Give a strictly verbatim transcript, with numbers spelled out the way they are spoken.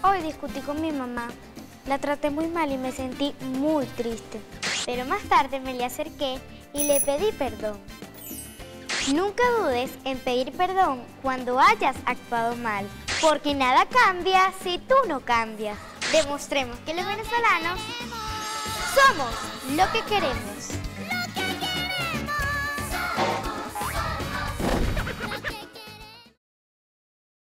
Hoy discutí con mi mamá. La traté muy mal y me sentí muy triste. Pero más tarde me le acerqué y le pedí perdón. Nunca dudes en pedir perdón cuando hayas actuado mal, porque nada cambia si tú no cambias. Demostremos que los venezolanos somos lo que queremos.